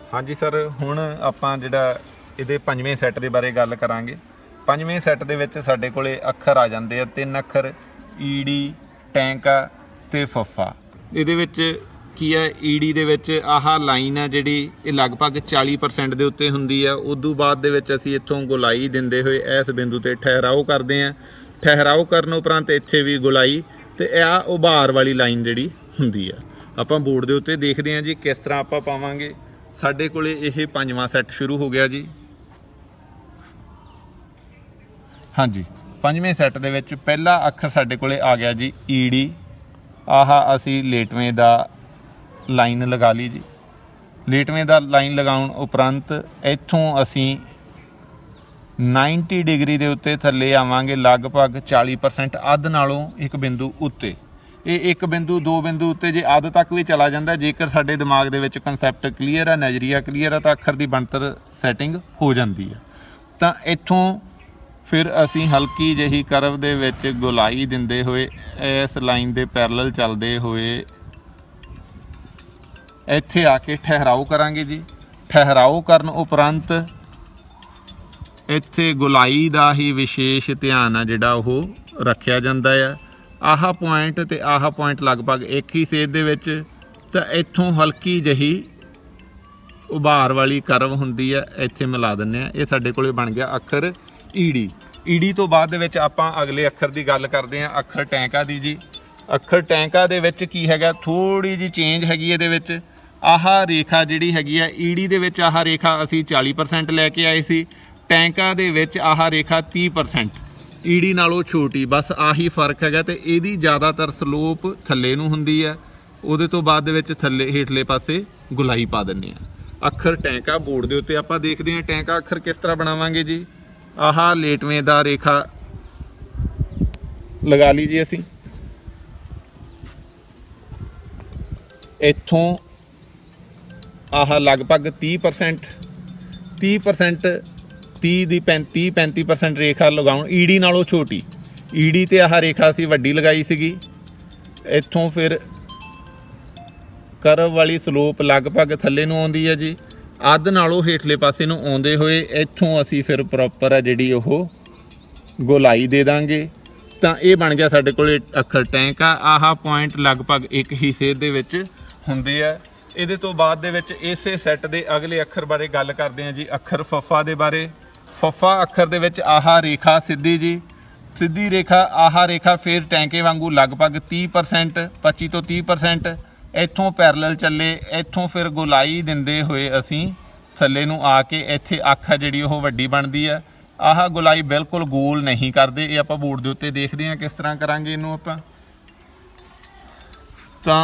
हाँ जी सर, हुण आपां जिहड़ा इहदे पंजवें सैट दे बारे गल करांगे। पंजवें सैट दे विच साडे कोले अखर आ जांदे आ, 3 अखर ईडी, टैंका ते फफा। इहदे विच की है, ईडी दे विच आह लाइन है जिहड़ी ये लगभग 40% दे उत्ते हुंदी है। उदों बाद दे विच असीं इत्थों गुलाई दिंदे होए इस बिंदु ते ठहराव करदे आ। ठहराव करन उपरंत इत्थे भी गुलाई ते आ उभार वाली लाइन जिहड़ी हुंदी है। आपां बोर्ड दे उत्ते देखदे आ जी किस तरह आपां पावांगे। साडे कोले यह पंजवां सैट शुरू हो गया जी। हाँ जी, पंजवें सैट दे विच पहला अखर साडे कोले आ गया जी ईडी। आह असी लेटवें दा लाइन लगा ली जी। लेटवें दा लाइन लगाउण उपरंत इत्थों असी 90 डिग्री दे उत्ते थल्ले आवांगे, लगभग 40% अध नालों एक बिंदु उत्ते। ये एक बिंदु दो बिंदु उत्ते जे अध तक भी चला जाता, जेकर साडे दिमाग दे विच कंसैप्ट क्लीयर है, नज़रिया क्लीयर है, तो अखर की बनतर सैटिंग हो जाती है। तो इत्थों फिर असी हल्की जही करव दे विच गुलाई दिंदे होए इस लाइन दे पैरल चलदे होए इत्थे आके ठहराव करांगे जी। ठहराव करन उपरंत इत्थे गुलाई दा ही विशेष ध्यान है जिहड़ा ओह रखिया जांदा है। आह पॉइंट ते आह पॉइंट लगभग एक ही सेध दे विच, तो इत्थों हल्की जही उभार वाली करव हुंदी है, इत्थे मिला दिंदे आ। ये साडे कोले बन गया अखर ईडी। ईडी तो बाद दे विच आपां अगले अखर की गल करते हैं, अखर टैंका दी जी। अखर टैंका दे विच की हैगा, थोड़ी जी चेंज हैगी इहदे विच। आह रेखा जिहड़ी हैगी आ ईडी दे विच, आह रेखा असी 40% लैके आए सी। टैंका दे विच आह रेखा 30%, ईडी नालों छोटी, बस आही फर्क हैगा। तो इहदी ज़्यादातर स्लोप थल्ले नूं हुंदी है। उहदे तो बाद दे विच थल्ले हेठले पासे गुलाई पा दिंदे आ। अखर टैंका बोर्ड दे उत्ते आपां देखदे हां टैंका अखर किस तरह बनावांगे जी। आह लेटवें दा रेखा लगा ली जी असीं। इत्थों आह लगभग 30% 35% रेखा लगाउण, ईडी नालों छोटी। ईडी ते आह रेखा असीं वड्डी लगाई सीगी। इत्थों फिर करव वाली स्लोप लगभग थल्ले नूं आउंदी है जी। अध नालों हेठले पासे नूं आउंदे होए इत्थों असीं फिर प्रॉपर है जिहड़ी ओह गोलाई दे दांगे। तां ये बन गया साडे कोले अखर टैंका। आह पॉइंट लगभग एक ही सेध दे विच हुंदे आ। इहदे तो बाद दे विच इसे सैट दे अगले अखर बारे गल करदे हां जी, अखर फफा दे बारे। फफा अखर दे विच आह रेखा सीधी जी, सीधी रेखा। आह रेखा फिर टैंके वांगू लगभग 30%, 25 तो 30%। इत्थों पैरल चले, इत्थों फिर गुलाई दिंदे होए असीं थल्ले नूं आके इत्थे अख है जिहड़ी ओह वड्डी बनदी है। आह गुलाई बिल्कुल गोल नहीं करदे। ये आपां बोर्ड दे उत्ते देखदे हां किस तरह करांगे इहनूं आपां। तां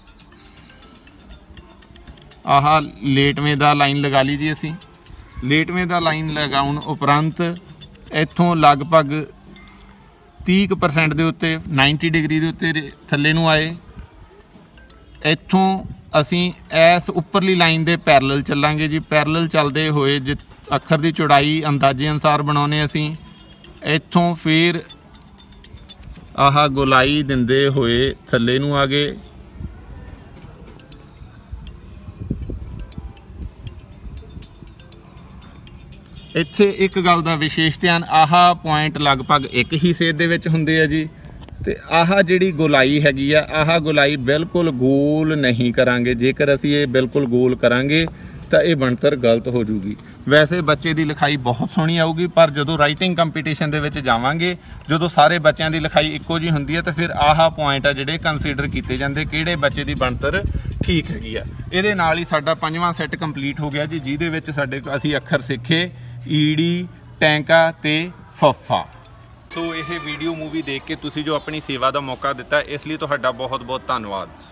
आह लेटवें दा लाइन लगा ली जी असीं। लेटवें दा लाइन लगाउण उपरंत इत्थों लगभग 30% दे उत्ते 90 डिग्री दे उत्ते थल्ले नूं आए। इत्थों असीं इस उपरली लाइन दे पैरल चलांगे जी। पैरल चलदे होए जि अखर की चौड़ाई अंदाजे अनुसार बनाउने असीं। इत्थों फिर आह गुलाई दिंदे होए थल्ले नूं आ गए। इत्थे एक गल दा विशेष ध्यान, आह पॉइंट लगभग एक ही सेध दे विच हुंदे आ जी। ते आह जिहड़ी गुलाई हैगी आ, आह गुलाई बिल्कुल गोल नहीं करांगे। जेकर असीं ये बिल्कुल गोल करांगे तो ये बनतर गलत हो जूगी। वैसे बच्चे की लिखाई बहुत सोहनी आऊगी, पर जो राइटिंग कंपीटीशन दे विच जावांगे, जो सारे बच्चों की लिखाई इक्को जी हुंदी है, तो फिर आह पॉइंट आ जिहड़े कंसीडर कीते जांदे किहड़े बच्चे की बनतर ठीक हैगी आ। इहदे नाल ही साडा पंजवां सैट कंप्लीट हो गया जी, जिहदे विच साडे असीं अखर सिੱਖੇ ईडी, टैंका ते फफा। सो यह वीडियो मूवी देख के तुसी जो अपनी सेवा का मौका दिता, इसलिए तुहाडा बहुत बहुत धन्यवाद।